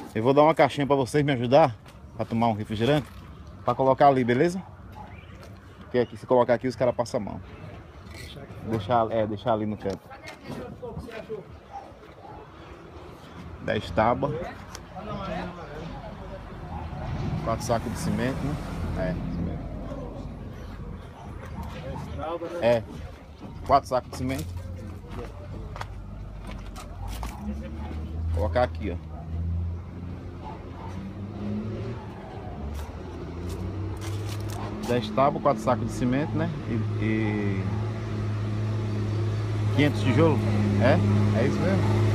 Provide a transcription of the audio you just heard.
Eu vou dar uma caixinha pra vocês me ajudar pra tomar um refrigerante, pra colocar ali, beleza? Porque aqui, se colocar aqui, os caras passam a mão. Deixar ali no canto. 10 tábuas. 4 sacos de cimento, né? Cimento. 4 sacos de cimento. Vou colocar aqui, ó. 10 tábuas, 4 sacos de cimento, né? E 500 tijolos. É isso mesmo.